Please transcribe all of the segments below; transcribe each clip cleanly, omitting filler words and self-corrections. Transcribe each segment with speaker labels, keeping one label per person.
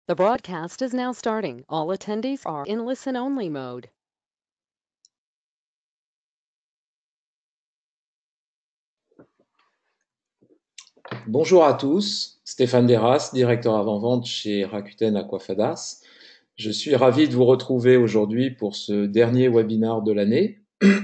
Speaker 1: The broadcast is now starting. All attendees are in listen-only mode.
Speaker 2: Bonjour à tous, Stéphane Derras, directeur avant-vente chez Rakuten Aquafadas. Je suis ravi de vous retrouver aujourd'hui pour ce dernier webinar de l'année.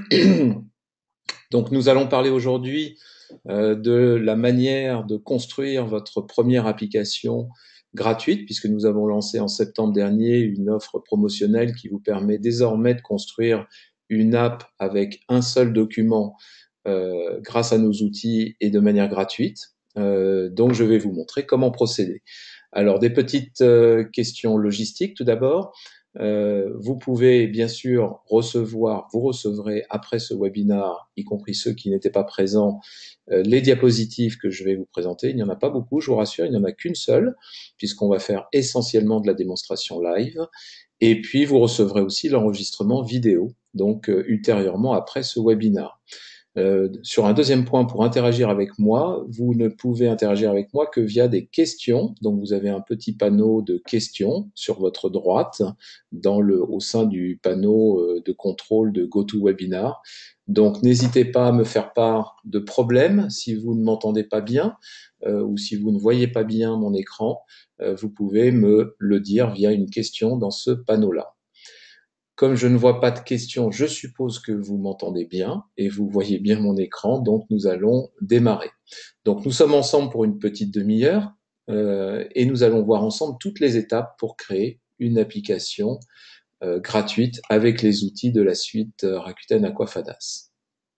Speaker 2: Donc nous allons parler aujourd'hui de la manière de construire votre première application gratuite, puisque nous avons lancé en septembre dernier une offre promotionnelle qui vous permet désormais de construire une app avec un seul document grâce à nos outils et de manière gratuite. Donc je vais vous montrer comment procéder. Alors des petites questions logistiques tout d'abord. Vous pouvez bien sûr vous recevrez après ce webinar, y compris ceux qui n'étaient pas présents, les diapositives que je vais vous présenter. Il n'y en a pas beaucoup, je vous rassure, il n'y en a qu'une seule, puisqu'on va faire essentiellement de la démonstration live. Et puis vous recevrez aussi l'enregistrement vidéo, donc ultérieurement après ce webinar. Sur un deuxième point, pour interagir avec moi, vous ne pouvez interagir avec moi que via des questions. Donc, vous avez un petit panneau de questions sur votre droite, au sein du panneau de contrôle de GoToWebinar. Donc, n'hésitez pas à me faire part de problèmes si vous ne m'entendez pas bien ou si vous ne voyez pas bien mon écran. Vous pouvez me le dire via une question dans ce panneau-là. Comme je ne vois pas de questions, je suppose que vous m'entendez bien et vous voyez bien mon écran, donc nous allons démarrer. Donc nous sommes ensemble pour une petite demi-heure et nous allons voir ensemble toutes les étapes pour créer une application gratuite avec les outils de la suite Rakuten Aquafadas.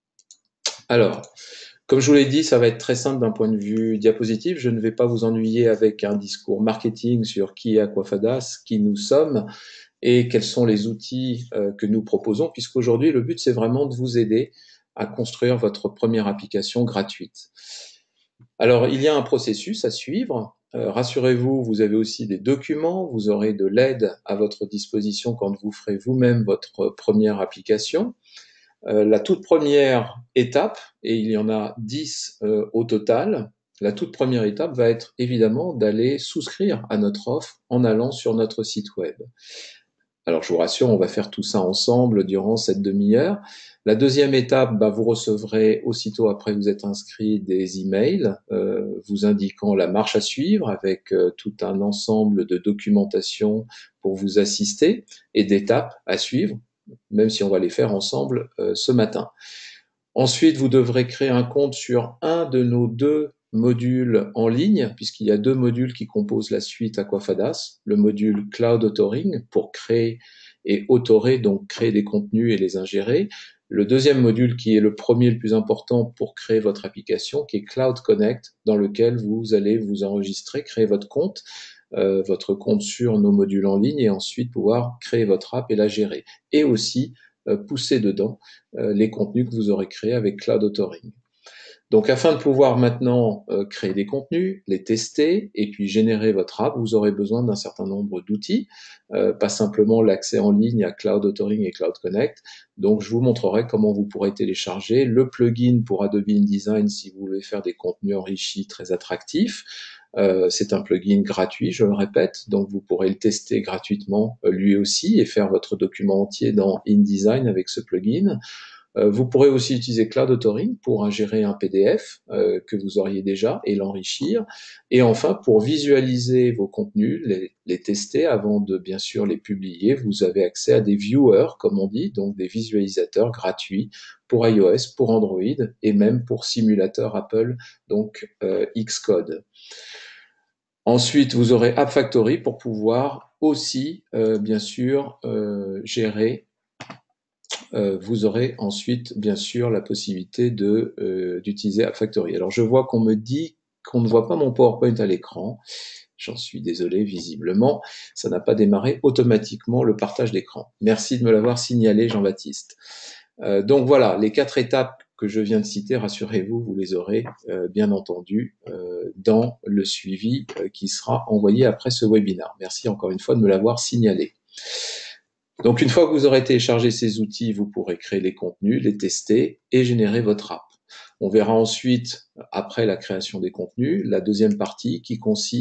Speaker 2: Alors, comme je vous l'ai dit, ça va être très simple d'un point de vue diapositive. Je ne vais pas vous ennuyer avec un discours marketing sur qui est Aquafadas, qui nous sommes, et quels sont les outils que nous proposons, puisqu'aujourd'hui, le but, c'est vraiment de vous aider à construire votre première application gratuite. Alors, il y a un processus à suivre. Rassurez-vous, vous avez aussi des documents, vous aurez de l'aide à votre disposition quand vous ferez vous-même votre première application. La toute première étape, et il y en a 10 au total, la toute première étape va être évidemment d'aller souscrire à notre offre en allant sur notre site web. Alors, je vous rassure, on va faire tout ça ensemble durant cette demi-heure. La deuxième étape, vous recevrez aussitôt après vous êtes inscrit des emails vous indiquant la marche à suivre avec tout un ensemble de documentation pour vous assister et d'étapes à suivre, même si on va les faire ensemble ce matin. Ensuite, vous devrez créer un compte sur un de nos deux modules en ligne, puisqu'il y a deux modules qui composent la suite Aquafadas. Le module Cloud Authoring pour créer et autorer, donc créer des contenus et les ingérer. Le deuxième module qui est le premier, le plus important pour créer votre application, qui est Cloud Connect, dans lequel vous allez vous enregistrer, créer votre compte sur nos modules en ligne et ensuite pouvoir créer votre app et la gérer. Et aussi pousser dedans les contenus que vous aurez créés avec Cloud Authoring. Donc, afin de pouvoir maintenant créer des contenus, les tester et puis générer votre app, vous aurez besoin d'un certain nombre d'outils, pas simplement l'accès en ligne à Cloud Authoring et Cloud Connect. Donc, je vous montrerai comment vous pourrez télécharger le plugin pour Adobe InDesign si vous voulez faire des contenus enrichis très attractifs. C'est un plugin gratuit, je le répète, donc vous pourrez le tester gratuitement lui aussi et faire votre document entier dans InDesign avec ce plugin. Vous pourrez aussi utiliser Cloud Authoring pour ingérer un PDF que vous auriez déjà et l'enrichir. Et enfin, pour visualiser vos contenus, les tester avant de bien sûr les publier, vous avez accès à des viewers, comme on dit, donc des visualisateurs gratuits pour iOS, pour Android et même pour simulateur Apple, donc Xcode. Ensuite, vous aurez App Factory pour pouvoir aussi, bien sûr, gérer. Vous aurez ensuite, bien sûr, la possibilité d'utiliser App Factory. Alors, je vois qu'on me dit qu'on ne voit pas mon PowerPoint à l'écran. J'en suis désolé, visiblement, ça n'a pas démarré automatiquement le partage d'écran. Merci de me l'avoir signalé, Jean-Baptiste. Donc voilà, les 4 étapes que je viens de citer, rassurez-vous, vous les aurez bien entendu dans le suivi qui sera envoyé après ce webinaire. Merci encore une fois de me l'avoir signalé. Donc une fois que vous aurez téléchargé ces outils, vous pourrez créer les contenus, les tester et générer votre app. On verra ensuite, après la création des contenus, la deuxième partie qui consiste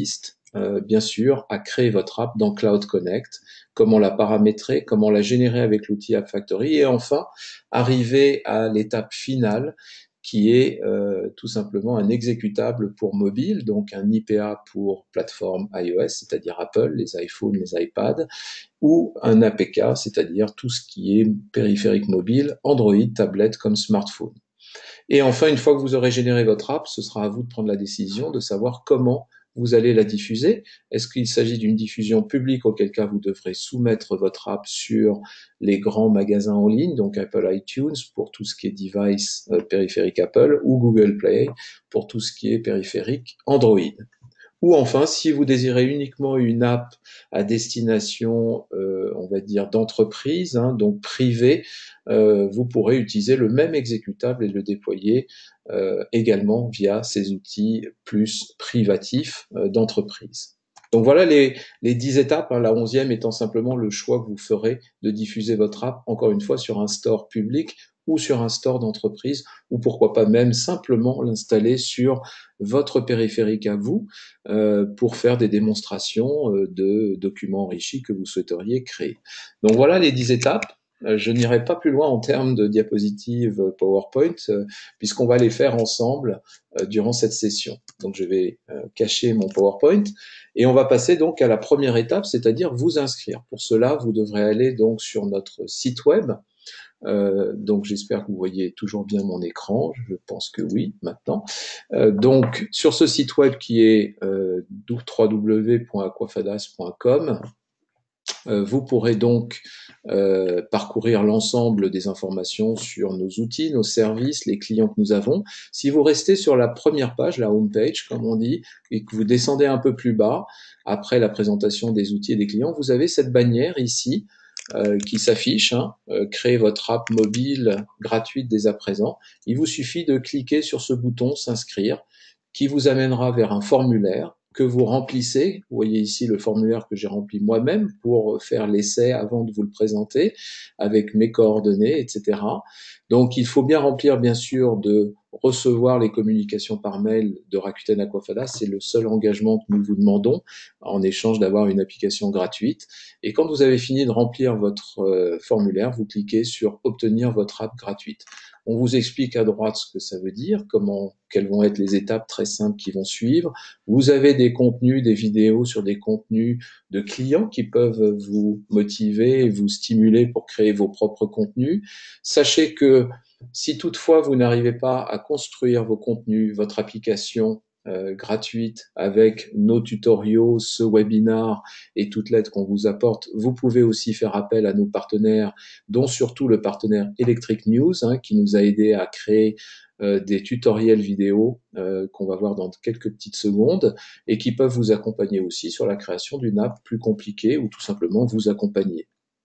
Speaker 2: bien sûr, à créer votre app dans Cloud Connect, comment la paramétrer, comment la générer avec l'outil App Factory, et enfin, arriver à l'étape finale, qui est tout simplement un exécutable pour mobile, donc un IPA pour plateforme iOS, c'est-à-dire Apple, les iPhones, les iPads, ou un APK, c'est-à-dire tout ce qui est périphérique mobile, Android, tablette comme smartphone. Et enfin, une fois que vous aurez généré votre app, ce sera à vous de prendre la décision de savoir comment vous allez la diffuser. Est-ce qu'il s'agit d'une diffusion publique, auquel cas vous devrez soumettre votre app sur les grands magasins en ligne, donc Apple iTunes pour tout ce qui est device périphérique Apple, ou Google Play pour tout ce qui est périphérique Android. Ou enfin, si vous désirez uniquement une app à destination, on va dire, d'entreprise, hein, donc privée, vous pourrez utiliser le même exécutable et le déployer également via ces outils plus privatifs d'entreprise. Donc voilà les 10 étapes, hein, la 11e étant simplement le choix que vous ferez de diffuser votre app, encore une fois, sur un store public ou sur un store d'entreprise, ou pourquoi pas même simplement l'installer sur votre périphérique à vous, pour faire des démonstrations de documents enrichis que vous souhaiteriez créer. Donc voilà les 10 étapes. Je n'irai pas plus loin en termes de diapositives PowerPoint, puisqu'on va les faire ensemble durant cette session. Donc je vais cacher mon PowerPoint et on va passer donc à la première étape, c'est-à-dire vous inscrire. Pour cela, vous devrez aller donc sur notre site web. Donc j'espère que vous voyez toujours bien mon écran, je pense que oui maintenant. Donc sur ce site web qui est www.aquafadas.com, vous pourrez donc parcourir l'ensemble des informations sur nos outils, nos services, les clients que nous avons. Si vous restez sur la première page, la home page comme on dit, et que vous descendez un peu plus bas, après la présentation des outils et des clients, vous avez cette bannière ici qui s'affiche, hein, créer votre app mobile gratuite dès à présent. Il vous suffit de cliquer sur ce bouton s'inscrire qui vous amènera vers un formulaire que vous remplissez. Vous voyez ici le formulaire que j'ai rempli moi-même pour faire l'essai avant de vous le présenter avec mes coordonnées, etc. Donc il faut bien remplir bien sûr de recevoir les communications par mail de Rakuten Aquafada. C'est le seul engagement que nous vous demandons en échange d'avoir une application gratuite. Et quand vous avez fini de remplir votre formulaire, vous cliquez sur obtenir votre app gratuite. On vous explique à droite ce que ça veut dire, quelles vont être les étapes très simples qui vont suivre. Vous avez des contenus, des vidéos sur des contenus de clients qui peuvent vous motiver et vous stimuler pour créer vos propres contenus. Sachez que si toutefois vous n'arrivez pas à construire vos contenus, votre application gratuite avec nos tutoriaux, ce webinar et toute l'aide qu'on vous apporte, vous pouvez aussi faire appel à nos partenaires, dont surtout le partenaire Electric News, hein, qui nous a aidé à créer des tutoriels vidéo qu'on va voir dans quelques petites secondes et qui peuvent vous accompagner aussi sur la création d'une app plus compliquée ou tout simplement vous accompagner.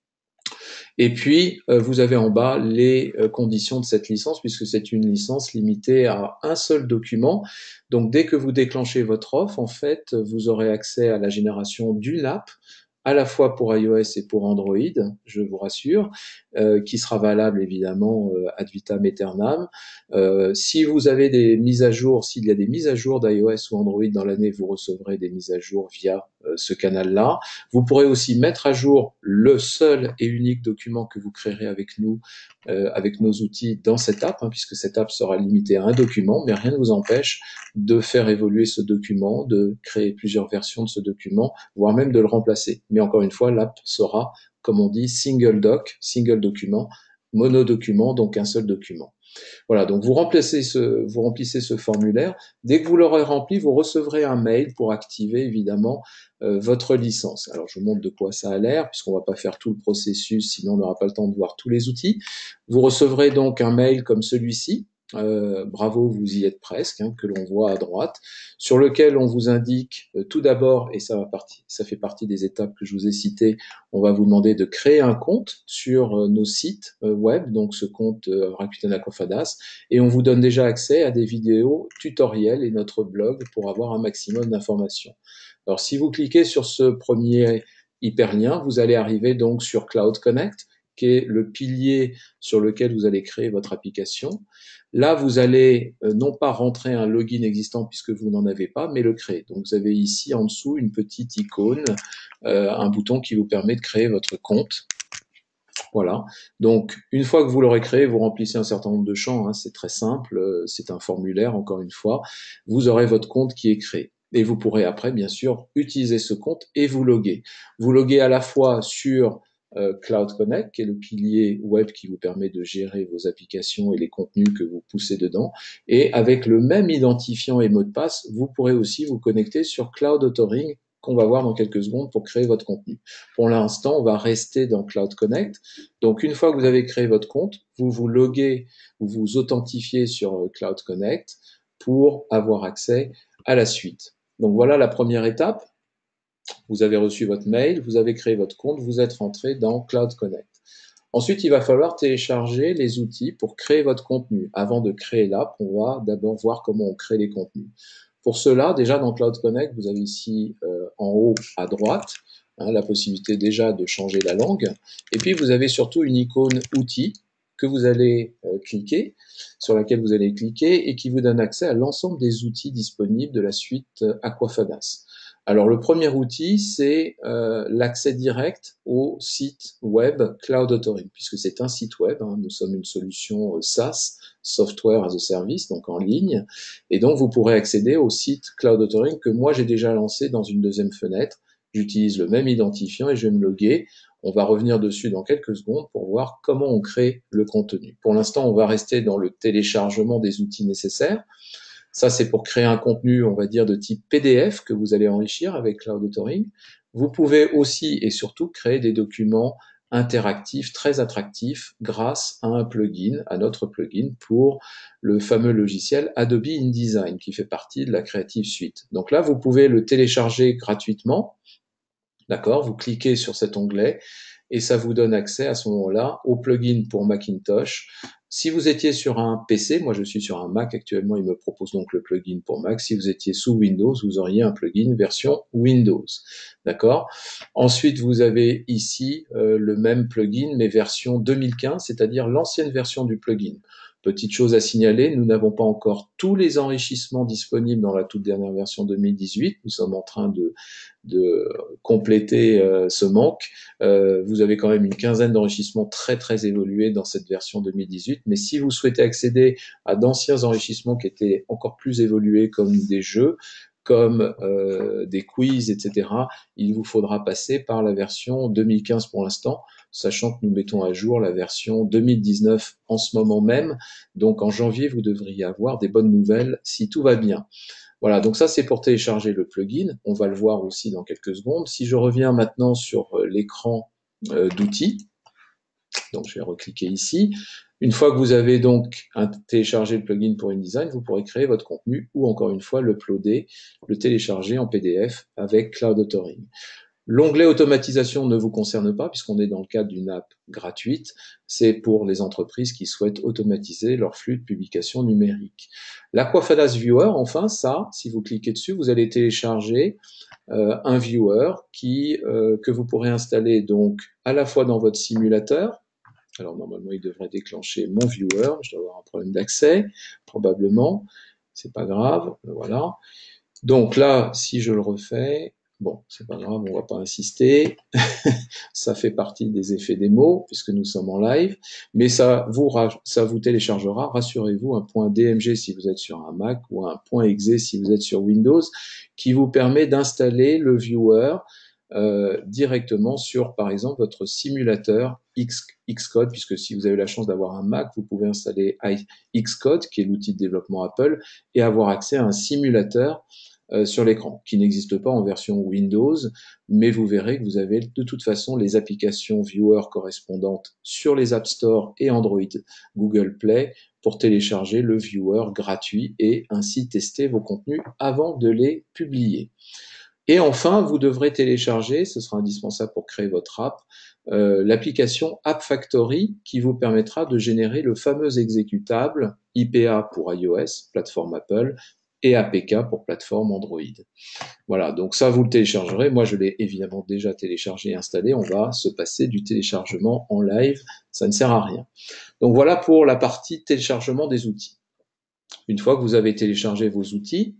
Speaker 2: Et puis, vous avez en bas les conditions de cette licence, puisque c'est une licence limitée à un seul document. Donc, dès que vous déclenchez votre offre, en fait, vous aurez accès à la génération d'une app, à la fois pour iOS et pour Android, je vous rassure, qui sera valable évidemment ad vitam aeternam. Si vous avez des mises à jour, s'il y a des mises à jour d'iOS ou Android dans l'année, vous recevrez des mises à jour via ce canal-là. Vous pourrez aussi mettre à jour le seul et unique document que vous créerez avec nous, avec nos outils dans cette app, hein, puisque cette app sera limitée à un document, mais rien ne vous empêche de faire évoluer ce document, de créer plusieurs versions de ce document, voire même de le remplacer. Mais encore une fois, l'app sera, comme on dit, single doc, single document, monodocument, donc un seul document. Voilà, donc vous remplissez ce formulaire. Dès que vous l'aurez rempli, vous recevrez un mail pour activer évidemment votre licence. Alors je vous montre de quoi ça a l'air, puisqu'on ne va pas faire tout le processus, sinon on n'aura pas le temps de voir tous les outils. Vous recevrez donc un mail comme celui-ci. Bravo, vous y êtes presque, hein, que l'on voit à droite, sur lequel on vous indique tout d'abord, et ça fait partie des étapes que je vous ai citées, on va vous demander de créer un compte sur nos sites web, donc ce compte Rakuten Aquafadas, et on vous donne déjà accès à des vidéos tutoriels et notre blog pour avoir un maximum d'informations. Alors si vous cliquez sur ce premier hyperlien, vous allez arriver donc sur Cloud Connect, qui est le pilier sur lequel vous allez créer votre application. Là, vous allez non pas rentrer un login existant puisque vous n'en avez pas, mais le créer. Donc, vous avez ici en dessous une petite icône, un bouton qui vous permet de créer votre compte. Voilà. Donc, une fois que vous l'aurez créé, vous remplissez un certain nombre de champs. Hein, c'est très simple. C'est un formulaire, encore une fois. Vous aurez votre compte qui est créé. Et vous pourrez après, bien sûr, utiliser ce compte et vous loguer. Vous loguez à la fois sur Cloud Connect, qui est le pilier web qui vous permet de gérer vos applications et les contenus que vous poussez dedans. Et avec le même identifiant et mot de passe, vous pourrez aussi vous connecter sur Cloud Authoring, qu'on va voir dans quelques secondes pour créer votre contenu. Pour l'instant, on va rester dans Cloud Connect. Donc, une fois que vous avez créé votre compte, vous vous loguez, vous vous authentifiez sur Cloud Connect pour avoir accès à la suite. Donc, voilà la première étape. Vous avez reçu votre mail, vous avez créé votre compte, vous êtes rentré dans Cloud Connect. Ensuite, il va falloir télécharger les outils pour créer votre contenu. Avant de créer l'app, on va d'abord voir comment on crée les contenus. Pour cela, déjà dans Cloud Connect, vous avez ici en haut à droite la possibilité déjà de changer la langue. Et puis, vous avez surtout une icône outils que vous allez cliquer, sur laquelle vous allez cliquer et qui vous donne accès à l'ensemble des outils disponibles de la suite Aquafadas. Alors, le premier outil, c'est l'accès direct au site web Cloud Authoring, puisque c'est un site web. Hein, nous sommes une solution SaaS, Software as a Service, donc en ligne. Et donc, vous pourrez accéder au site Cloud Authoring que moi, j'ai déjà lancé dans une deuxième fenêtre. J'utilise le même identifiant et je vais me loguer. On va revenir dessus dans quelques secondes pour voir comment on crée le contenu. Pour l'instant, on va rester dans le téléchargement des outils nécessaires. Ça, c'est pour créer un contenu, on va dire, de type PDF que vous allez enrichir avec Cloud Authoring. Vous pouvez aussi et surtout créer des documents interactifs très attractifs grâce à un plugin, à notre plugin pour le fameux logiciel Adobe InDesign qui fait partie de la Creative Suite. Donc là, vous pouvez le télécharger gratuitement. D'accord? Vous cliquez sur cet onglet et ça vous donne accès à ce moment-là au plugin pour Macintosh. Si vous étiez sur un PC, moi je suis sur un Mac actuellement, il me propose donc le plugin pour Mac. Si vous étiez sous Windows, vous auriez un plugin version Windows. D'accord? Ensuite, vous avez ici le même plugin, mais version 2015, c'est-à-dire l'ancienne version du plugin. Petite chose à signaler, nous n'avons pas encore tous les enrichissements disponibles dans la toute dernière version 2018. Nous sommes en train de compléter ce manque. Vous avez quand même une quinzaine d'enrichissements très très évolués dans cette version 2018. Mais si vous souhaitez accéder à d'anciens enrichissements qui étaient encore plus évolués, comme des jeux, comme des quiz, etc., il vous faudra passer par la version 2015 pour l'instant, sachant que nous mettons à jour la version 2019 en ce moment même. Donc en janvier, vous devriez avoir des bonnes nouvelles si tout va bien. Voilà, donc ça c'est pour télécharger le plugin. On va le voir aussi dans quelques secondes. Si je reviens maintenant sur l'écran d'outils, donc je vais recliquer ici. Une fois que vous avez donc téléchargé le plugin pour InDesign, vous pourrez créer votre contenu ou encore une fois l'uploader, le télécharger en PDF avec Cloud Authoring. L'onglet automatisation ne vous concerne pas puisqu'on est dans le cadre d'une app gratuite. C'est pour les entreprises qui souhaitent automatiser leur flux de publication numérique. L'Aquafadas Viewer, enfin, ça, si vous cliquez dessus, vous allez télécharger un viewer que vous pourrez installer donc à la fois dans votre simulateur. Alors normalement, il devrait déclencher mon viewer. Je dois avoir un problème d'accès, probablement. C'est pas grave. Voilà. Donc là, si je le refais, bon, c'est pas grave, on va pas insister. Ça fait partie des effets démo puisque nous sommes en live, mais ça vous téléchargera, rassurez-vous, un point DMG si vous êtes sur un Mac ou un point .exe si vous êtes sur Windows, qui vous permet d'installer le viewer directement sur, par exemple, votre simulateur Xcode, puisque si vous avez la chance d'avoir un Mac, vous pouvez installer Xcode, qui est l'outil de développement Apple, et avoir accès à un simulateur sur l'écran, qui n'existe pas en version Windows, mais vous verrez que vous avez de toute façon les applications viewer correspondantes sur les App Store et Android Google Play pour télécharger le viewer gratuit et ainsi tester vos contenus avant de les publier. Et enfin, vous devrez télécharger, ce sera indispensable pour créer votre app, l'application App Factory qui vous permettra de générer le fameux exécutable IPA pour iOS, plateforme Apple, et APK pour plateforme Android. Voilà, donc ça, vous le téléchargerez. Moi, je l'ai évidemment déjà téléchargé et installé. On va se passer du téléchargement en live. Ça ne sert à rien. Donc voilà pour la partie téléchargement des outils. Une fois que vous avez téléchargé vos outils,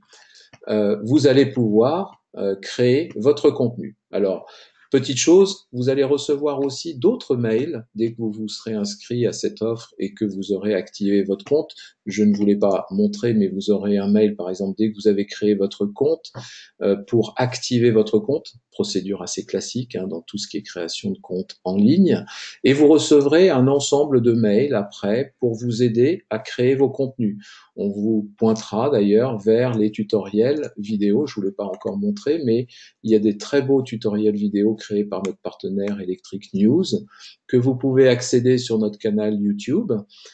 Speaker 2: vous allez pouvoir créer votre contenu. Alors, petite chose, vous allez recevoir aussi d'autres mails dès que vous vous serez inscrit à cette offre et que vous aurez activé votre compte. Je ne vous l'ai pas montré, mais vous aurez un mail, par exemple, dès que vous avez créé votre compte pour activer votre compte. Procédure assez classique dans tout ce qui est création de compte en ligne. Et vous recevrez un ensemble de mails après pour vous aider à créer vos contenus. On vous pointera d'ailleurs vers les tutoriels vidéo. Je ne vous l'ai pas encore montré, mais il y a des très beaux tutoriels vidéo créés par notre partenaire Electric News que vous pouvez accéder sur notre canal YouTube.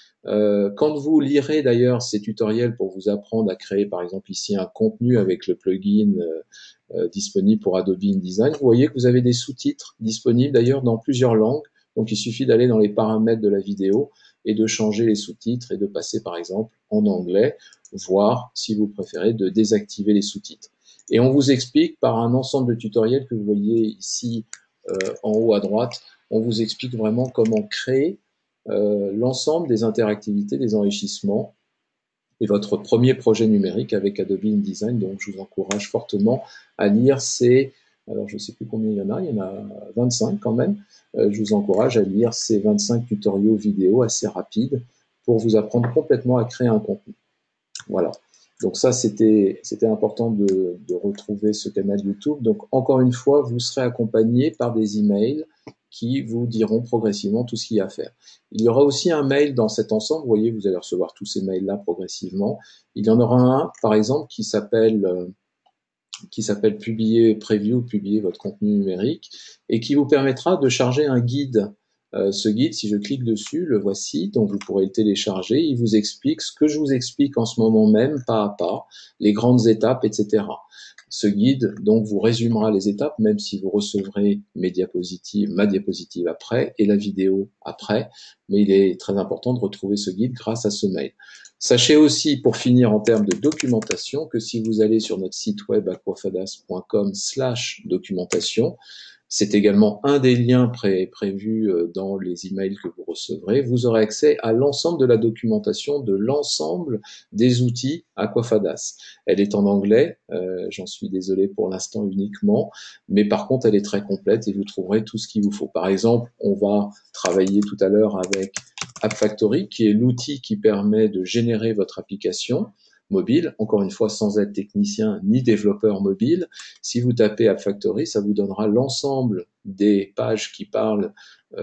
Speaker 2: Quand vous lirez d'ailleurs ces tutoriels pour vous apprendre à créer par exemple ici un contenu avec le plugin disponible pour Adobe InDesign, vous voyez que vous avez des sous-titres disponibles d'ailleurs dans plusieurs langues. Donc il suffit d'aller dans les paramètres de la vidéo et de changer les sous-titres et de passer par exemple en anglais, voire si vous préférez de désactiver les sous-titres. Et on vous explique par un ensemble de tutoriels que vous voyez ici en haut à droite, on vous explique vraiment comment créer l'ensemble des interactivités, des enrichissements et votre premier projet numérique avec Adobe InDesign. Donc, je vous encourage fortement à lire ces, alors je ne sais plus combien il y en a 25 quand même. Je vous encourage à lire ces 25 tutoriaux vidéo assez rapides pour vous apprendre complètement à créer un contenu. Voilà. Donc ça, c'était important de retrouver ce canal YouTube. Donc, encore une fois, vous serez accompagné par des emails qui vous diront progressivement tout ce qu'il y a à faire. Il y aura aussi un mail dans cet ensemble. Vous voyez, vous allez recevoir tous ces mails-là progressivement. Il y en aura un, par exemple, qui s'appelle publier preview, publier votre contenu numérique, et qui vous permettra de charger un guide. Ce guide, si je clique dessus, le voici, donc vous pourrez le télécharger. Il vous explique ce que je vous explique en ce moment même, pas à pas, les grandes étapes, etc. Ce guide, donc, vous résumera les étapes, même si vous recevrez ma diapositive après et la vidéo après. Mais il est très important de retrouver ce guide grâce à ce mail. Sachez aussi, pour finir en termes de documentation, que si vous allez sur notre site web aquafadas.com/documentation, c'est également un des liens prévus dans les emails que vous recevrez. Vous aurez accès à l'ensemble de la documentation de l'ensemble des outils Aquafadas. Elle est en anglais, j'en suis désolé pour l'instant uniquement, mais par contre elle est très complète et vous trouverez tout ce qu'il vous faut. Par exemple, on va travailler tout à l'heure avec AppFactory, qui est l'outil qui permet de générer votre application mobile, encore une fois sans être technicien ni développeur mobile. Si vous tapez AppFactory, ça vous donnera l'ensemble des pages qui parlent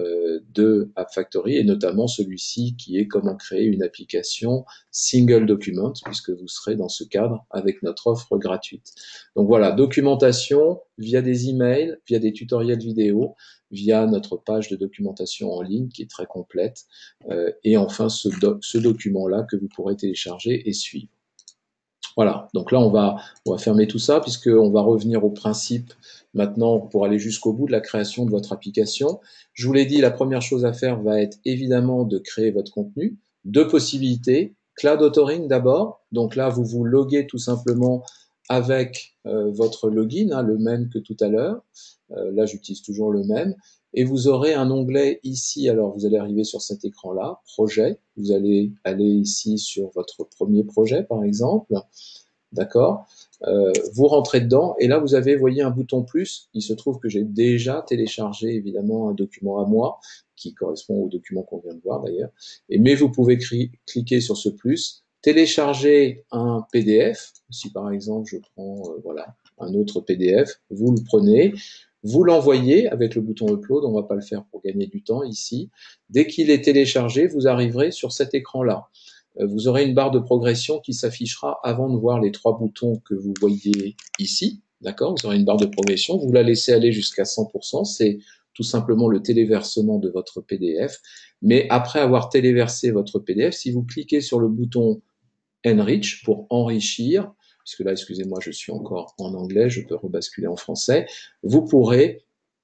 Speaker 2: de AppFactory et notamment celui-ci qui est comment créer une application single document puisque vous serez dans ce cadre avec notre offre gratuite. Donc voilà, documentation via des emails, via des tutoriels vidéo, via notre page de documentation en ligne qui est très complète et enfin ce document-là que vous pourrez télécharger et suivre. Voilà, donc là on va fermer tout ça puisqu'on va revenir au principe maintenant pour aller jusqu'au bout de la création de votre application. Je vous l'ai dit, la première chose à faire va être évidemment de créer votre contenu. Deux possibilités, Cloud Authoring d'abord, donc là vous vous loguez tout simplement avec votre login, le même que tout à l'heure. Là j'utilise toujours le même. Et vous aurez un onglet ici, alors vous allez arriver sur cet écran-là, projet, vous allez aller ici sur votre premier projet par exemple, d'accord, vous rentrez dedans et là vous avez, voyez, un bouton plus, il se trouve que j'ai déjà téléchargé évidemment un document à moi, qui correspond au document qu'on vient de voir d'ailleurs, mais vous pouvez cliquer sur ce plus, télécharger un PDF, si par exemple je prends voilà, un autre PDF, vous le prenez, vous l'envoyez avec le bouton Upload, on ne va pas le faire pour gagner du temps ici. Dès qu'il est téléchargé, vous arriverez sur cet écran-là. Vous aurez une barre de progression qui s'affichera avant de voir les trois boutons que vous voyez ici. D'accord? Vous aurez une barre de progression, vous la laissez aller jusqu'à 100%, c'est tout simplement le téléversement de votre PDF. Mais après avoir téléversé votre PDF, si vous cliquez sur le bouton Enrich pour enrichir, puisque là, excusez-moi, je suis encore en anglais, je peux rebasculer en français, vous pourrez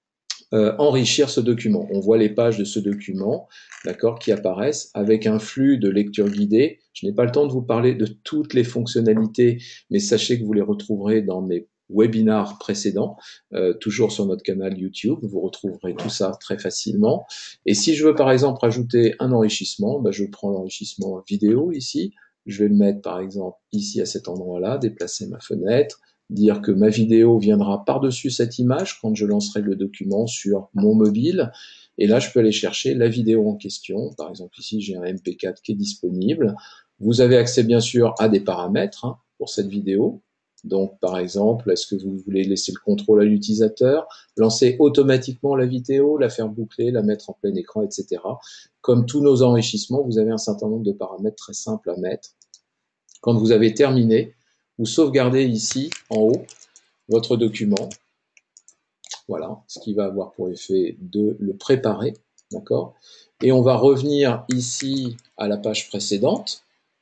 Speaker 2: enrichir ce document. On voit les pages de ce document, d'accord, qui apparaissent avec un flux de lecture guidée. Je n'ai pas le temps de vous parler de toutes les fonctionnalités, mais sachez que vous les retrouverez dans mes webinars précédents, toujours sur notre canal YouTube. Vous retrouverez tout ça très facilement. Et si je veux par exemple rajouter un enrichissement, ben, je prends l'enrichissement vidéo ici. Je vais le mettre par exemple ici à cet endroit-là, déplacer ma fenêtre, dire que ma vidéo viendra par-dessus cette image quand je lancerai le document sur mon mobile. Et là, je peux aller chercher la vidéo en question. Par exemple, ici, j'ai un MP4 qui est disponible. Vous avez accès, bien sûr, à des paramètres pour cette vidéo. Donc, par exemple, est-ce que vous voulez laisser le contrôle à l'utilisateur, lancer automatiquement la vidéo, la faire boucler, la mettre en plein écran, etc. Comme tous nos enrichissements, vous avez un certain nombre de paramètres très simples à mettre. Quand vous avez terminé, vous sauvegardez ici, en haut, votre document. Voilà, ce qui va avoir pour effet de le préparer, d'accord? Et on va revenir ici à la page précédente.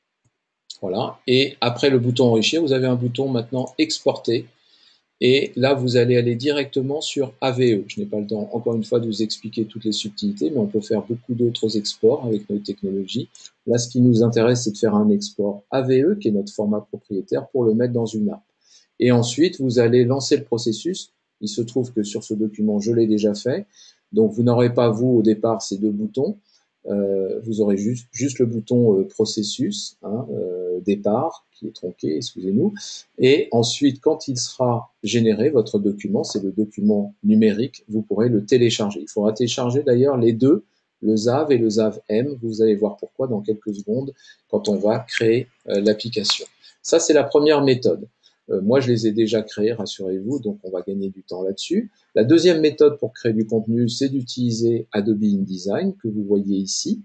Speaker 2: Voilà, et après le bouton enrichir, vous avez un bouton maintenant exporter. Et là, vous allez aller directement sur AVE. Je n'ai pas le temps, encore une fois, de vous expliquer toutes les subtilités, mais on peut faire beaucoup d'autres exports avec nos technologies. Là, ce qui nous intéresse, c'est de faire un export AVE, qui est notre format propriétaire, pour le mettre dans une app. Et ensuite, vous allez lancer le processus. Il se trouve que sur ce document, je l'ai déjà fait. Donc, vous n'aurez pas, vous, au départ, ces deux boutons. Vous aurez juste le bouton processus, départ, qui est tronqué, excusez-nous. Et ensuite, quand il sera généré, votre document, c'est le document numérique, vous pourrez le télécharger. Il faudra télécharger d'ailleurs les deux, le ZAV et le ZAV-M. Vous allez voir pourquoi dans quelques secondes quand on va créer l'application. Ça, c'est la première méthode. Moi, je les ai déjà créés, rassurez-vous, donc on va gagner du temps là-dessus. La deuxième méthode pour créer du contenu, c'est d'utiliser Adobe InDesign, que vous voyez ici.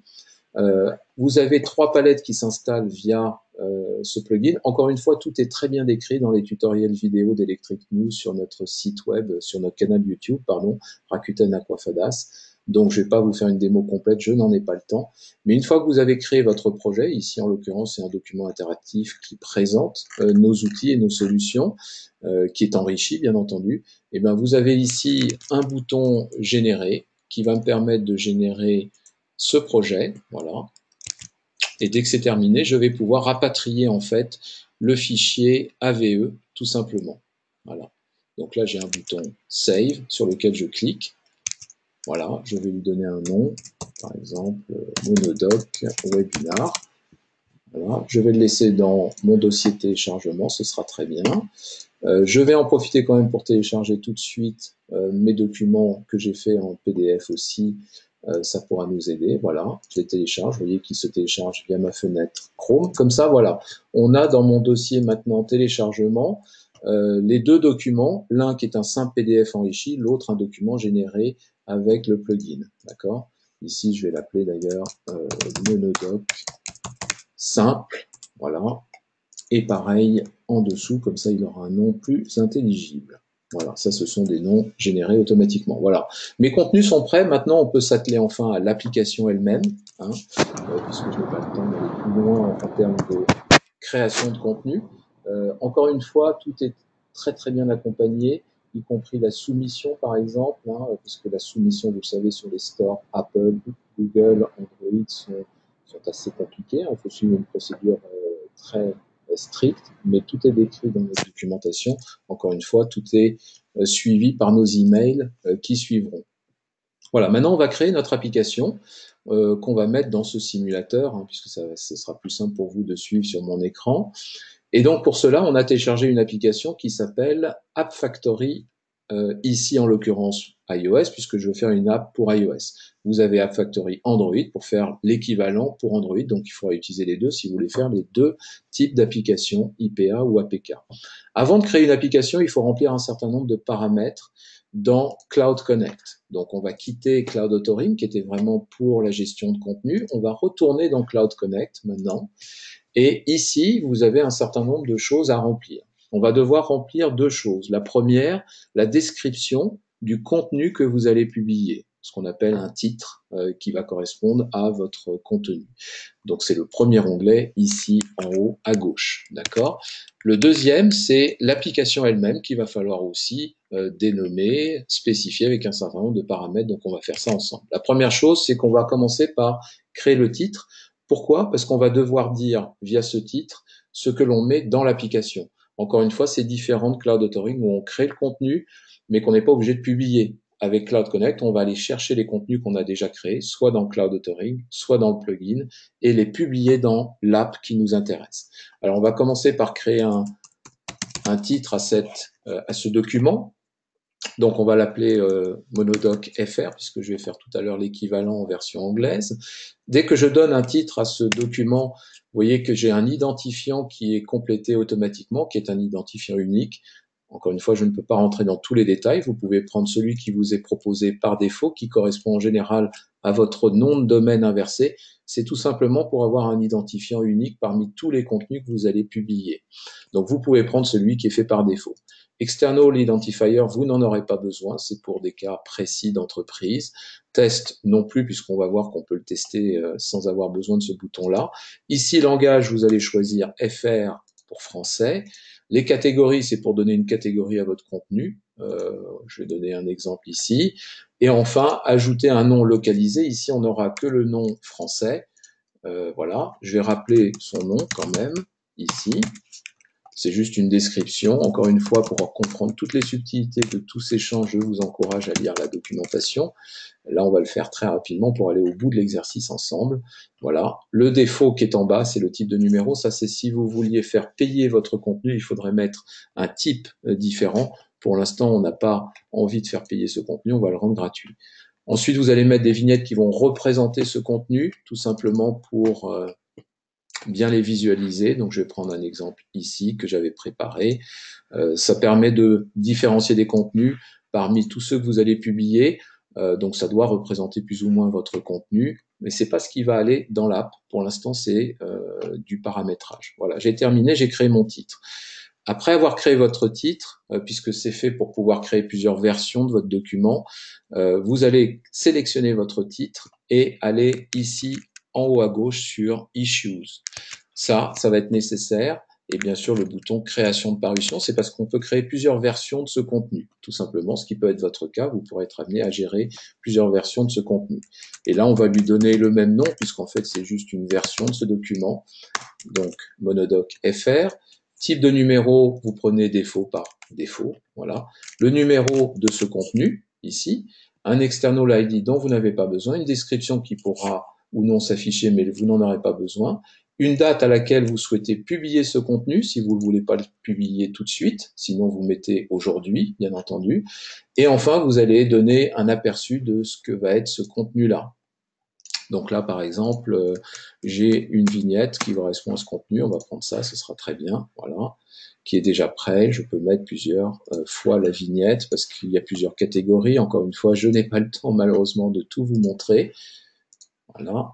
Speaker 2: Vous avez 3 palettes qui s'installent via ce plugin. Encore une fois, tout est très bien décrit dans les tutoriels vidéo d'Electric News sur notre site web, sur notre canal YouTube, pardon, Rakuten Aquafadas. Donc, je ne vais pas vous faire une démo complète, je n'en ai pas le temps. Mais une fois que vous avez créé votre projet, ici en l'occurrence, c'est un document interactif qui présente nos outils et nos solutions, qui est enrichi, bien entendu. Et bien, vous avez ici un bouton générer qui va me permettre de générer ce projet, voilà. Et dès que c'est terminé, je vais pouvoir rapatrier en fait le fichier AVE tout simplement. Voilà. Donc là, j'ai un bouton Save sur lequel je clique. Voilà, je vais lui donner un nom, par exemple Monodoc Webinar. Voilà, je vais le laisser dans mon dossier de téléchargement, ce sera très bien. Je vais en profiter quand même pour télécharger tout de suite mes documents que j'ai fait en PDF aussi. Ça pourra nous aider. Voilà, je les télécharge. Vous voyez qu'ils se téléchargent via ma fenêtre Chrome. Comme ça, voilà, on a dans mon dossier maintenant téléchargement les deux documents, l'un qui est un simple PDF enrichi, l'autre un document généré avec le plugin. D'accord? Ici, je vais l'appeler d'ailleurs Monodoc simple. Voilà. Et pareil en dessous, comme ça il aura un nom plus intelligible. Voilà, ça ce sont des noms générés automatiquement. Voilà, mes contenus sont prêts, maintenant on peut s'atteler enfin à l'application elle-même, puisque je n'ai pas le temps d'aller plus loin en termes de création de contenu. Encore une fois, tout est très très bien accompagné, y compris la soumission par exemple, parce que la soumission, vous le savez, sur les stores Apple, Google, Android sont assez compliquées. Il faut suivre une procédure très strict, mais tout est décrit dans notre documentation. Encore une fois, tout est suivi par nos emails qui suivront. Voilà, maintenant on va créer notre application qu'on va mettre dans ce simulateur, puisque ce sera plus simple pour vous de suivre sur mon écran. Et donc pour cela, on a téléchargé une application qui s'appelle App Factory, ici en l'occurrence iOS, puisque je veux faire une app pour iOS. Vous avez App Factory Android pour faire l'équivalent pour Android, donc il faudra utiliser les deux si vous voulez faire les deux types d'applications, IPA ou APK. Avant de créer une application, il faut remplir un certain nombre de paramètres dans Cloud Connect. Donc on va quitter Cloud Authoring, qui était vraiment pour la gestion de contenu. On va retourner dans Cloud Connect maintenant. Et ici, vous avez un certain nombre de choses à remplir. On va devoir remplir deux choses. La première, la description du contenu que vous allez publier, ce qu'on appelle un titre qui va correspondre à votre contenu. Donc c'est le premier onglet ici en haut à gauche, d'accord? Le deuxième, c'est l'application elle-même qu'il va falloir aussi dénommé, spécifié avec un certain nombre de paramètres. Donc on va faire ça ensemble. La première chose, c'est qu'on va commencer par créer le titre. Pourquoi? Parce qu'on va devoir dire via ce titre ce que l'on met dans l'application. Encore une fois, c'est différent de Cloud Authoring où on crée le contenu, mais qu'on n'est pas obligé de publier. Avec Cloud Connect, on va aller chercher les contenus qu'on a déjà créés, soit dans Cloud Authoring, soit dans le plugin, et les publier dans l'app qui nous intéresse. Alors, on va commencer par créer un titre à ce document. Donc, on va l'appeler Monodoc FR, puisque je vais faire tout à l'heure l'équivalent en version anglaise. Dès que je donne un titre à ce document, vous voyez que j'ai un identifiant qui est complété automatiquement, qui est un identifiant unique. Encore une fois, je ne peux pas rentrer dans tous les détails. Vous pouvez prendre celui qui vous est proposé par défaut, qui correspond en général à votre nom de domaine inversé. C'est tout simplement pour avoir un identifiant unique parmi tous les contenus que vous allez publier. Donc, vous pouvez prendre celui qui est fait par défaut. External Identifier, vous n'en aurez pas besoin, c'est pour des cas précis d'entreprise. Test non plus, puisqu'on va voir qu'on peut le tester sans avoir besoin de ce bouton-là. Ici, langage, vous allez choisir FR pour français. Les catégories, c'est pour donner une catégorie à votre contenu. Je vais donner un exemple ici. Et enfin, ajouter un nom localisé. Ici, on n'aura que le nom français. Voilà, je vais rappeler son nom quand même, ici. C'est juste une description. Encore une fois, pour comprendre toutes les subtilités de tous ces champs, je vous encourage à lire la documentation. Là, on va le faire très rapidement pour aller au bout de l'exercice ensemble. Voilà. Le défaut qui est en bas, c'est le type de numéro. Ça, c'est si vous vouliez faire payer votre contenu, il faudrait mettre un type différent. Pour l'instant, on n'a pas envie de faire payer ce contenu, on va le rendre gratuit. Ensuite, vous allez mettre des vignettes qui vont représenter ce contenu, tout simplement pour bien les visualiser. Donc, je vais prendre un exemple ici que j'avais préparé. Ça permet de différencier des contenus parmi tous ceux que vous allez publier. Donc, ça doit représenter plus ou moins votre contenu, mais c'est pas ce qui va aller dans l'app. Pour l'instant, c'est du paramétrage. Voilà, j'ai terminé, j'ai créé mon titre. Après avoir créé votre titre, puisque c'est fait pour pouvoir créer plusieurs versions de votre document, vous allez sélectionner votre titre et aller ici en haut à gauche sur Issues. Ça va être nécessaire. Et bien sûr, le bouton création de parution, c'est parce qu'on peut créer plusieurs versions de ce contenu. Tout simplement, ce qui peut être votre cas, vous pourrez être amené à gérer plusieurs versions de ce contenu. Et là, on va lui donner le même nom, puisqu'en fait, c'est juste une version de ce document. Donc, Monodoc FR. Type de numéro, vous prenez défaut par défaut. Voilà. Le numéro de ce contenu, ici. Un external ID dont vous n'avez pas besoin. Une description qui pourra ou non s'afficher, mais vous n'en aurez pas besoin. Une date à laquelle vous souhaitez publier ce contenu, si vous ne voulez pas le publier tout de suite, sinon vous mettez aujourd'hui, bien entendu. Et enfin, vous allez donner un aperçu de ce que va être ce contenu-là. Donc là, par exemple, j'ai une vignette qui correspond à ce contenu. On va prendre ça, ce sera très bien, voilà, qui est déjà prêt. Je peux mettre plusieurs fois la vignette parce qu'il y a plusieurs catégories. Encore une fois, je n'ai pas le temps, malheureusement, de tout vous montrer. Voilà.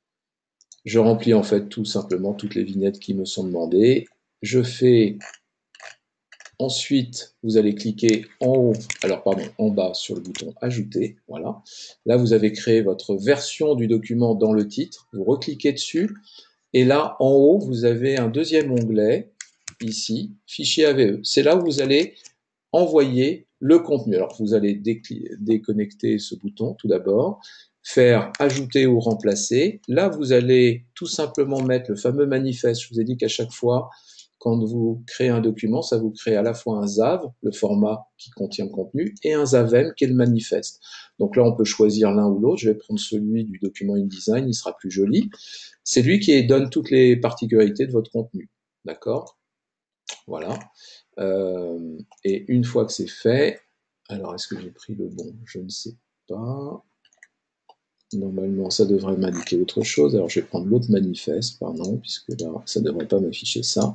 Speaker 2: Je remplis en fait tout simplement toutes les vignettes qui me sont demandées. Je fais ensuite, vous allez cliquer en haut, en bas sur le bouton ajouter. Voilà. Là, vous avez créé votre version du document dans le titre. Vous recliquez dessus. Et là, en haut, vous avez un deuxième onglet, ici, fichier AVE. C'est là où vous allez envoyer le contenu. Alors, vous allez déconnecter ce bouton tout d'abord, faire ajouter ou remplacer. Là, vous allez tout simplement mettre le fameux manifeste. Je vous ai dit qu'à chaque fois, quand vous créez un document, ça vous crée à la fois un ZAV, le format qui contient le contenu, et un ZAVEM qui est le manifeste. Donc là, on peut choisir l'un ou l'autre. Je vais prendre celui du document InDesign, il sera plus joli. C'est lui qui donne toutes les particularités de votre contenu. D'accord? Voilà. Et une fois que c'est fait, alors est-ce que j'ai pris le bon? Je ne sais pas. Normalement, ça devrait m'indiquer autre chose. Alors, je vais prendre l'autre manifeste, pardon, puisque là, ça ne devrait pas m'afficher ça.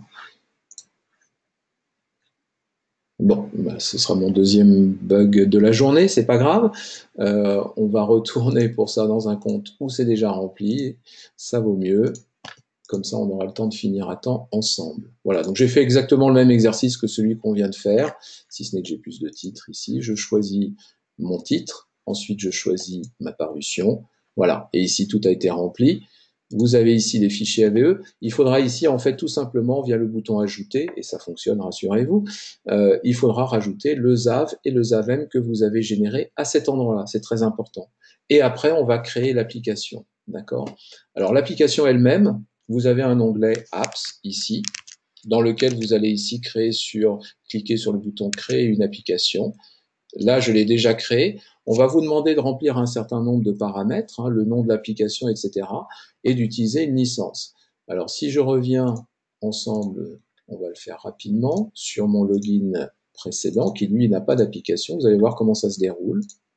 Speaker 2: Bon, bah, ce sera mon deuxième bug de la journée, c'est pas grave. On va retourner pour ça dans un compte où c'est déjà rempli. Ça vaut mieux. Comme ça, on aura le temps de finir à temps ensemble. Voilà, donc j'ai fait exactement le même exercice que celui qu'on vient de faire, si ce n'est que j'ai plus de titres ici. Je choisis mon titre, ensuite je choisis ma parution. Voilà, et ici tout a été rempli. Vous avez ici les fichiers AVE. Il faudra ici, en fait, tout simplement, via le bouton Ajouter, et ça fonctionne, rassurez-vous, il faudra rajouter le ZAV et le ZAVM que vous avez généré à cet endroit-là. C'est très important. Et après, on va créer l'application. D'accord? Alors, l'application elle-même, vous avez un onglet Apps, ici, dans lequel vous allez ici cliquer sur le bouton Créer une application. Là, je l'ai déjà créé. On va vous demander de remplir un certain nombre de paramètres, hein, le nom de l'application, etc., et d'utiliser une licence. Alors, si je reviens ensemble, on va le faire rapidement, sur mon login précédent, qui lui n'a pas d'application, vous allez voir comment ça se déroule.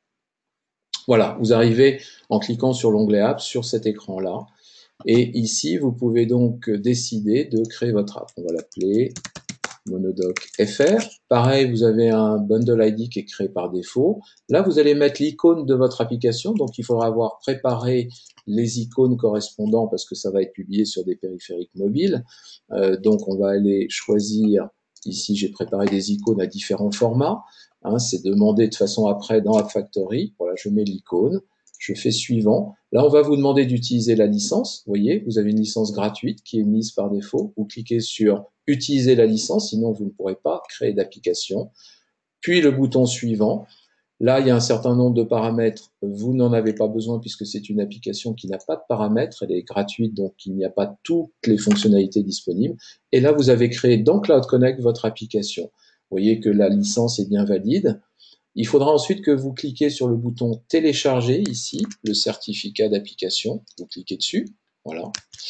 Speaker 2: Voilà, vous arrivez en cliquant sur l'onglet Apps sur cet écran-là. Et ici, vous pouvez donc décider de créer votre app. On va l'appeler Monodoc FR. Pareil, vous avez un bundle ID qui est créé par défaut. Là, vous allez mettre l'icône de votre application. Donc, il faudra avoir préparé les icônes correspondants parce que ça va être publié sur des périphériques mobiles. Donc, on va aller choisir. Ici, j'ai préparé des icônes à différents formats. Hein, c'est demandé de façon après dans App Factory. Voilà, je mets l'icône. Je fais suivant. Là, on va vous demander d'utiliser la licence. Vous voyez, vous avez une licence gratuite qui est mise par défaut. Vous cliquez sur Utiliser la licence, sinon vous ne pourrez pas créer d'application. Puis le bouton suivant. Là, il y a un certain nombre de paramètres. Vous n'en avez pas besoin puisque c'est une application qui n'a pas de paramètres. Elle est gratuite, donc il n'y a pas toutes les fonctionnalités disponibles. Et là, vous avez créé dans Cloud Connect votre application. Vous voyez que la licence est bien valide. Il faudra ensuite que vous cliquez sur le bouton télécharger ici, le certificat d'application. Vous cliquez dessus. Voilà.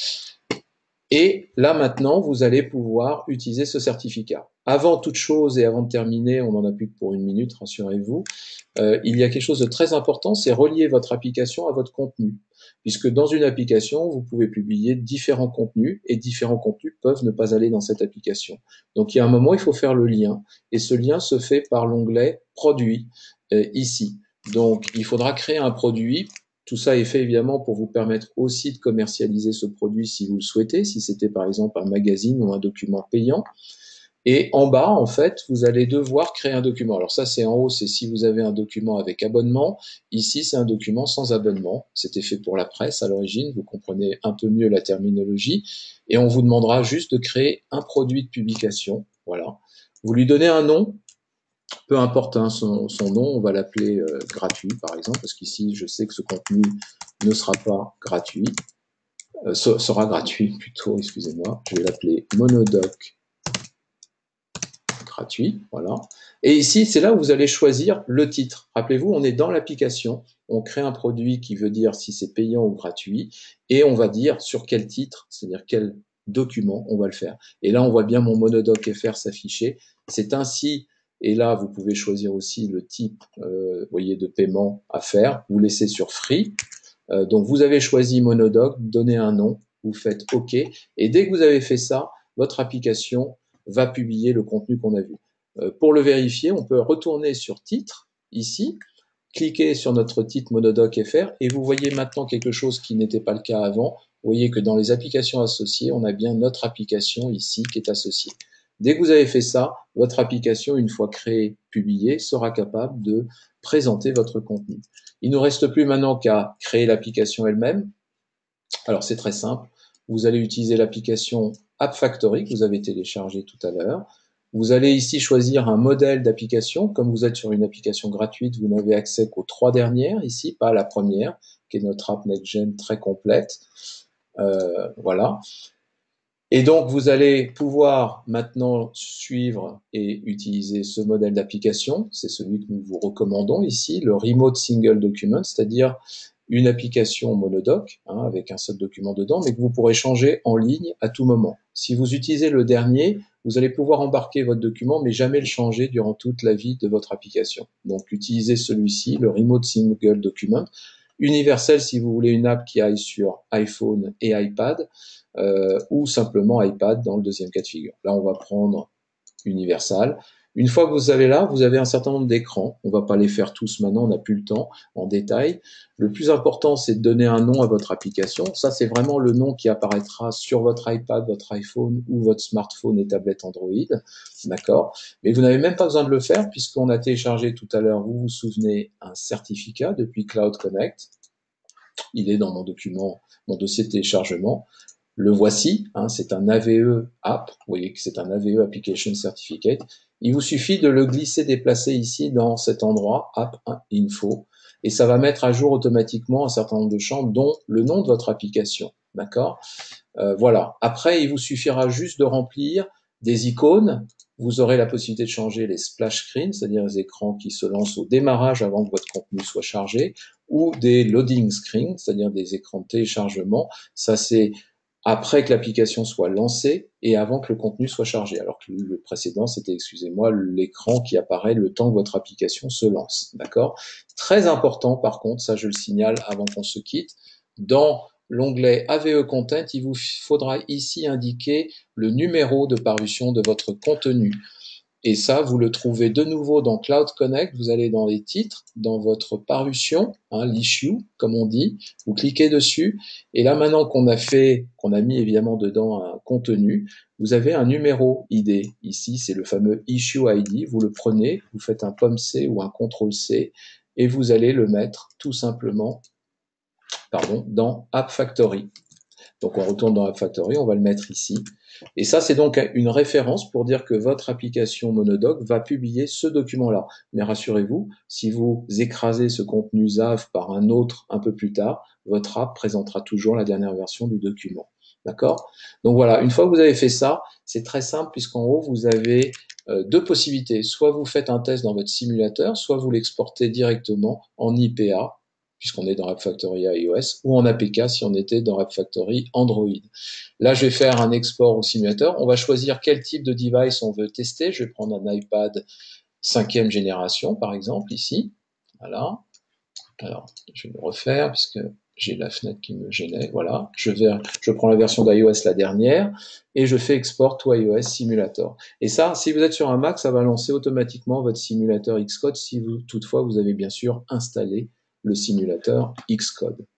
Speaker 2: Et là, maintenant, vous allez pouvoir utiliser ce certificat. Avant toute chose et avant de terminer, on n'en a plus que pour une minute, rassurez-vous, il y a quelque chose de très important, c'est relier votre application à votre contenu. Puisque dans une application, vous pouvez publier différents contenus et différents contenus peuvent ne pas aller dans cette application. Donc, il y a un moment, il faut faire le lien. Et ce lien se fait par l'onglet Produit, ici. Donc, il faudra créer un produit. Tout ça est fait évidemment pour vous permettre aussi de commercialiser ce produit si vous le souhaitez, si c'était par exemple un magazine ou un document payant. Et en bas, en fait, vous allez devoir créer un document. Alors ça, c'est en haut, c'est si vous avez un document avec abonnement. Ici, c'est un document sans abonnement. C'était fait pour la presse à l'origine. Vous comprenez un peu mieux la terminologie. Et on vous demandera juste de créer un produit de publication. Voilà. Vous lui donnez un nom. Peu importe hein, son nom, on va l'appeler gratuit par exemple, parce qu'ici je sais que ce contenu ne sera pas gratuit, sera gratuit plutôt, excusez-moi, je vais l'appeler Monodoc gratuit, voilà. Et ici, c'est là où vous allez choisir le titre. Rappelez-vous, on est dans l'application, on crée un produit qui veut dire si c'est payant ou gratuit, et on va dire sur quel titre, c'est-à-dire quel document on va le faire. Et là, on voit bien mon Monodoc FR s'afficher. C'est ainsi. Et là, vous pouvez choisir aussi le type voyez, de paiement à faire. Vous laissez sur Free. Donc, vous avez choisi Monodoc, donnez un nom, vous faites OK. Et dès que vous avez fait ça, votre application va publier le contenu qu'on a vu. Pour le vérifier, on peut retourner sur Titre, ici, cliquer sur notre titre Monodoc FR, et vous voyez maintenant quelque chose qui n'était pas le cas avant. Vous voyez que dans les applications associées, on a bien notre application ici qui est associée. Dès que vous avez fait ça, votre application, une fois créée, publiée, sera capable de présenter votre contenu. Il ne nous reste plus maintenant qu'à créer l'application elle-même. Alors c'est très simple. Vous allez utiliser l'application App Factory que vous avez téléchargée tout à l'heure. Vous allez ici choisir un modèle d'application. Comme vous êtes sur une application gratuite, vous n'avez accès qu'aux 3 dernières ici, pas à la première, qui est notre app NextGen très complète. Voilà. Et donc, vous allez pouvoir maintenant suivre et utiliser ce modèle d'application. C'est celui que nous vous recommandons ici, le Remote Single Document, c'est-à-dire une application monodoc, hein, avec un seul document dedans, mais que vous pourrez changer en ligne à tout moment. Si vous utilisez le dernier, vous allez pouvoir embarquer votre document, mais jamais le changer durant toute la vie de votre application. Donc, utilisez celui-ci, le Remote Single Document. Universel si vous voulez une app qui aille sur iPhone et iPad, ou simplement iPad dans le deuxième cas de figure. Là, on va prendre Universal. Une fois que vous avez là, vous avez un certain nombre d'écrans. On ne va pas les faire tous maintenant, on n'a plus le temps en détail. Le plus important, c'est de donner un nom à votre application. Ça, c'est vraiment le nom qui apparaîtra sur votre iPad, votre iPhone ou votre smartphone et tablette Android. D'accord? Mais vous n'avez même pas besoin de le faire puisqu'on a téléchargé tout à l'heure, vous vous souvenez, un certificat depuis Cloud Connect. il est dans mon document, mon dossier de téléchargement. Le voici, hein, c'est un AVE App, vous voyez que c'est un AVE Application Certificate. Il vous suffit de le glisser, déplacer ici dans cet endroit, App Info, et ça va mettre à jour automatiquement un certain nombre de champs, dont le nom de votre application. D'accord? Voilà. Après, il vous suffira juste de remplir des icônes. Vous aurez la possibilité de changer les splash screens, c'est-à-dire les écrans qui se lancent au démarrage avant que votre contenu soit chargé, ou des loading screens, c'est-à-dire des écrans de téléchargement. Ça, c'est après que l'application soit lancée et avant que le contenu soit chargé. Alors que le précédent, c'était, excusez-moi, l'écran qui apparaît le temps que votre application se lance. D'accord? Très important, par contre, ça je le signale avant qu'on se quitte, dans l'onglet AVE Content, il vous faudra ici indiquer le numéro de parution de votre contenu. Et ça, vous le trouvez de nouveau dans Cloud Connect. Vous allez dans les titres, dans votre parution, hein, l'issue, comme on dit. Vous cliquez dessus. Et là, maintenant qu'on a mis évidemment dedans un contenu, vous avez un numéro ID. Ici, c'est le fameux issue ID. Vous le prenez, vous faites un pomme-C ou un CTRL-C et vous allez le mettre tout simplement, dans App Factory. Donc, on retourne dans App Factory, on va le mettre ici. Et ça, c'est donc une référence pour dire que votre application Monodoc va publier ce document-là. Mais rassurez-vous, si vous écrasez ce contenu ZAV par un autre un peu plus tard, votre app présentera toujours la dernière version du document. D'accord? Donc voilà, une fois que vous avez fait ça, c'est très simple puisqu'en haut, vous avez deux possibilités. Soit vous faites un test dans votre simulateur, soit vous l'exportez directement en IPA, puisqu'on est dans App Factory iOS, ou en APK si on était dans App Factory Android. Là, je vais faire un export au simulateur. On va choisir quel type de device on veut tester. Je vais prendre un iPad 5e génération, par exemple, ici. Voilà. Alors, je vais le refaire, puisque j'ai la fenêtre qui me gênait. Voilà. Je prends la version d'iOS, la dernière, et je fais export to iOS simulator. Et ça, si vous êtes sur un Mac, ça va lancer automatiquement votre simulateur Xcode, si toutefois vous avez bien sûr installé le simulateur Xcode.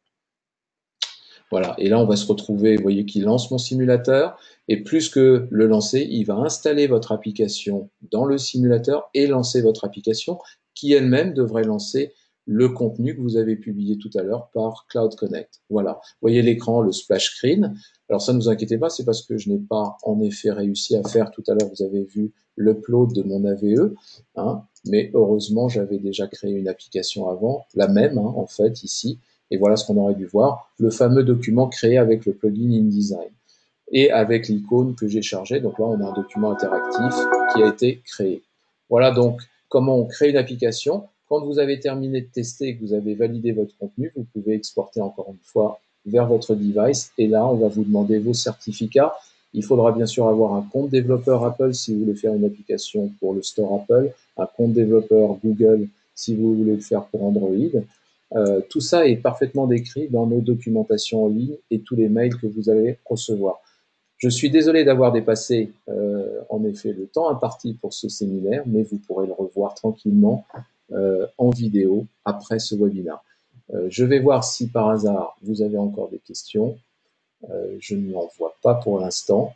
Speaker 2: Voilà, et là on va se retrouver, vous voyez qu'il lance mon simulateur, et plus que le lancer, il va installer votre application dans le simulateur et lancer votre application, qui elle-même devrait lancer le contenu que vous avez publié tout à l'heure par Cloud Connect. Voilà, vous voyez l'écran, le splash screen. Alors ça ne vous inquiétez pas, c'est parce que je n'ai pas en effet réussi à faire tout à l'heure, vous avez vu l'upload de mon AVE, hein, mais heureusement j'avais déjà créé une application avant, la même en fait ici, et voilà ce qu'on aurait dû voir, le fameux document créé avec le plugin InDesign et avec l'icône que j'ai chargée. Donc là, on a un document interactif qui a été créé. Voilà donc comment on crée une application. Quand vous avez terminé de tester et que vous avez validé votre contenu, vous pouvez exporter encore une fois vers votre device. Et là, on va vous demander vos certificats. Il faudra bien sûr avoir un compte développeur Apple si vous voulez faire une application pour le store Apple, un compte développeur Google si vous voulez le faire pour Android. Tout ça est parfaitement décrit dans nos documentations en ligne et tous les mails que vous allez recevoir. Je suis désolé d'avoir dépassé en effet le temps imparti pour ce séminaire, mais vous pourrez le revoir tranquillement en vidéo après ce webinaire. Je vais voir si par hasard vous avez encore des questions. Je n'en vois pas pour l'instant.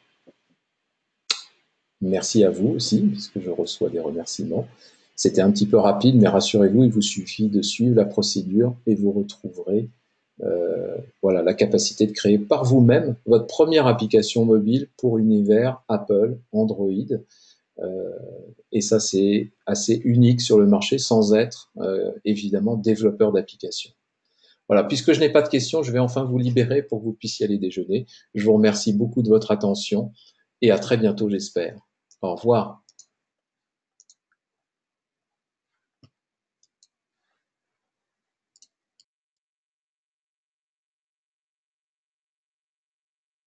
Speaker 2: Merci à vous aussi, puisque je reçois des remerciements. C'était un petit peu rapide, mais rassurez-vous, il vous suffit de suivre la procédure et vous retrouverez voilà, la capacité de créer par vous-même votre première application mobile pour univers Apple, Android. Et ça, c'est assez unique sur le marché sans être évidemment développeur d'application. Voilà, puisque je n'ai pas de questions, je vais enfin vous libérer pour que vous puissiez aller déjeuner. Je vous remercie beaucoup de votre attention et à très bientôt, j'espère. Au revoir.